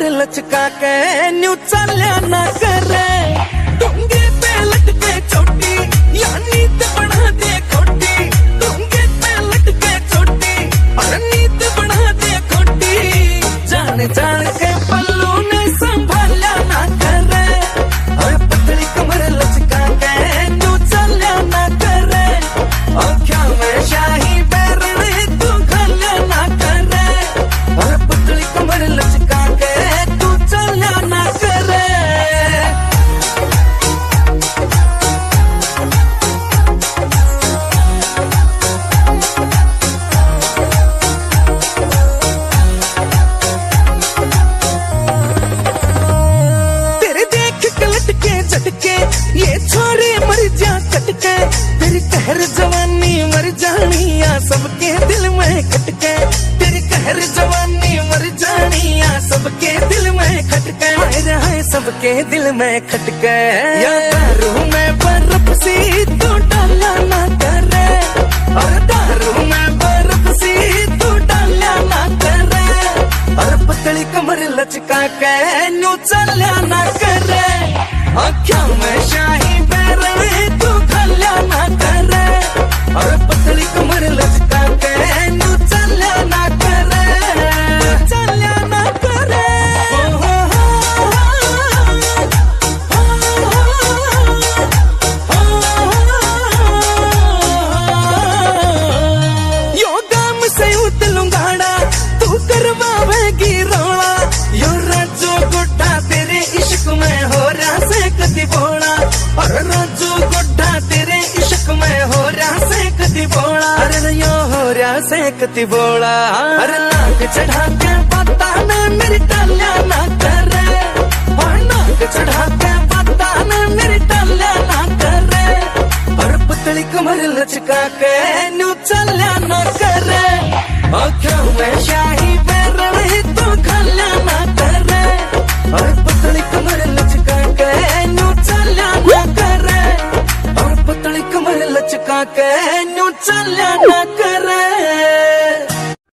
कमर लचका के न्यू चल्या ना करे, डोंगे पे लटके चोटी या नींद बढ़ा दे खोटी, डोंगे पे लटके चोटी और नींद बढ़ा दे खोटी, जान जान के पल्लू ने संभाला ना करे, और पतली कमर लचका के न्यू चल्या ना करे, आँखों में शाही बैरने तू घल्या ना करे, और पतली कमर लचका के तू चल्या ना करे। तेरे देख के लटके झटके ये छोरे मर जा कटके, तेरी कहर जवानी मर जानिया सबके दिल में खटके, तेरी कहर जवानी मर जानिया सबके दिल में खटके, हाय सबके दिल में खटके, या दारू में बर्फ सी तू डाला ना करे, और दारू में बर्फ सी तू डाला ना करे, और पतली कमर लचका के न्यू चल्या ना करे, आँखों में शाही बैरने तू घल्या ना करे, और पतली कमर लचका के न्यू चल्या ना करे, चल्या ना करे। योगा में से उतलूंगाड़ा तू करवावेगी रोड़ा, यो राजू गुड्डा तेरे इश्क में हो रहा से कदी बोला, और राजू गुड्डा तेरे इश्क में हो रहा से कदी बोला, अरे यो हो रहा से कदी बोला, अरे नाक चढ़ा के पता ने मेरी टालिया ना करे, और नाक चढ़ा के पता ने मेरी टालिया ना करे, और पतली कमर लचका के न्यू चल्या ना करे, आँखों में शाही